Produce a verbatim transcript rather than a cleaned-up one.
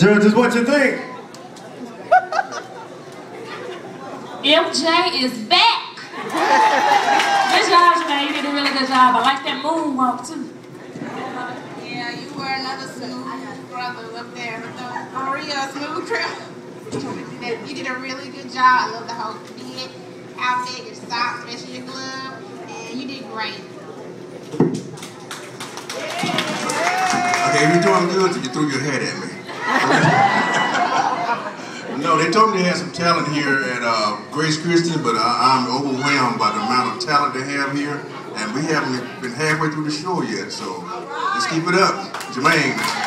Judges, what you think? M J is back. Good job, man. You did a really good job. I like that moonwalk too. Yeah, you were another smooth brother up there with the Maria smooth crew. You did a really good job. I love the whole fit, outfit, your socks, especially your glove, and you did great. Okay, if you're doing good, you threw your head at me. No, they told me they had some talent here at uh, Grace Christian, but I, I'm overwhelmed by the amount of talent they have here, and we haven't been halfway through the show yet, so let's keep it up. Jermaine.